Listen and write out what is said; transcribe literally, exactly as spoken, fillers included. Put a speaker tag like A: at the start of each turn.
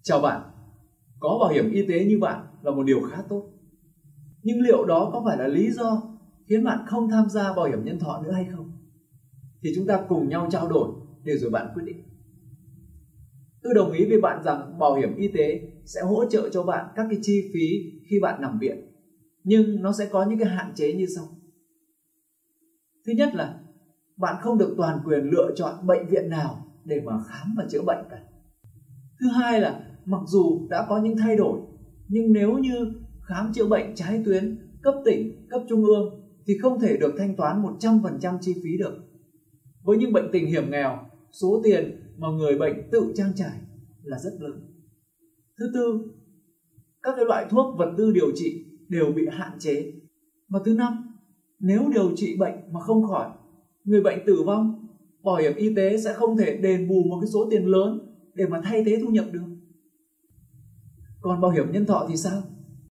A: Chào bạn, có bảo hiểm y tế như bạn là một điều khá tốt. Nhưng liệu đó có phải là lý do khiến bạn không tham gia bảo hiểm nhân thọ nữa hay không? Thì chúng ta cùng nhau trao đổi để rồi bạn quyết định. Tôi đồng ý với bạn rằng bảo hiểm y tế sẽ hỗ trợ cho bạn các cái chi phí khi bạn nằm viện. Nhưng nó sẽ có những cái hạn chế như sau. Thứ nhất là bạn không được toàn quyền lựa chọn bệnh viện nào để mà khám và chữa bệnh cả. Thứ hai là mặc dù đã có những thay đổi, nhưng nếu như khám chữa bệnh trái tuyến, cấp tỉnh, cấp trung ương thì không thể được thanh toán một trăm phần trăm chi phí được. Với những bệnh tình hiểm nghèo, số tiền mà người bệnh tự trang trải là rất lớn. Thứ tư, các cái loại thuốc vật tư điều trị đều bị hạn chế. Và thứ năm, nếu điều trị bệnh mà không khỏi, người bệnh tử vong, bảo hiểm y tế sẽ không thể đền bù một cái số tiền lớn để mà thay thế thu nhập được. Còn bảo hiểm nhân thọ thì sao?